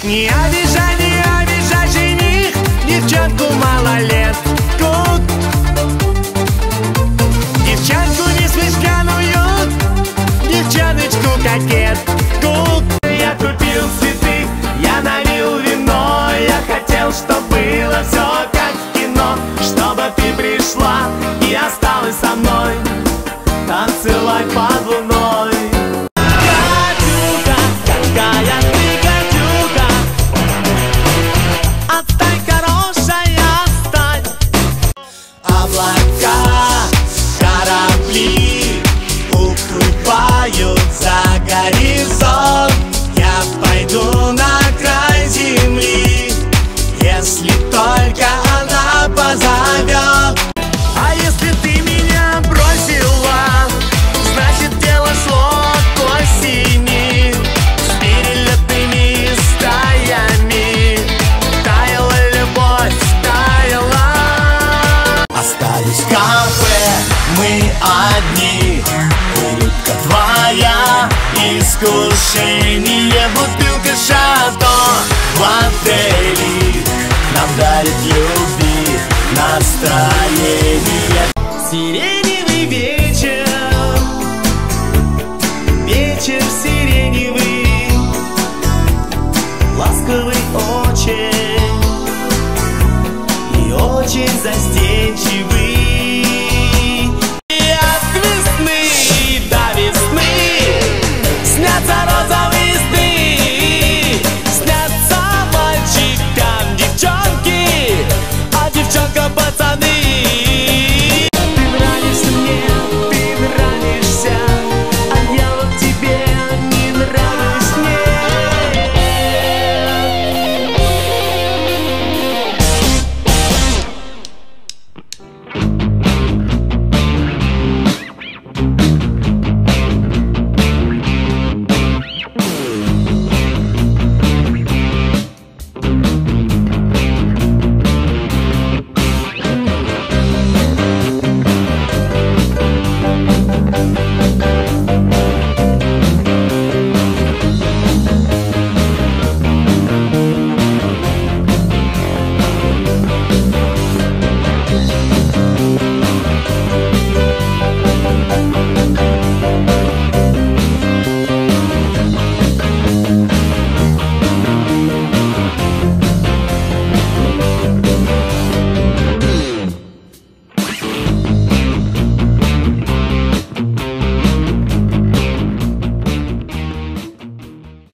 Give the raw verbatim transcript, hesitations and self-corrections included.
Не обижай, не обижай, жених, девчонку малолетку. Девчонку несмышленую, девчоночку кокетку. Я купил цветы, я налил вино, я хотел, чтобы было все как в кино, чтобы ты пришла и осталась со мной танцевать под луной. Гадюка, какая ты гадюка, отстань, хорошая, отстань. Облака, корабли уплывают за горизонт. Я пойду на край земли, если только она позовет. А если ты меня бросила, значит дело шло к осени. С перелетными стаями таяла любовь, таяла. Остались в кафе, мы одни, улыбка твоя, искушение, бутылка шато в отеле нам дарит любви настроение. Сиреневый вечер, вечер сиреневый, ласковый очень и очень застенчивый.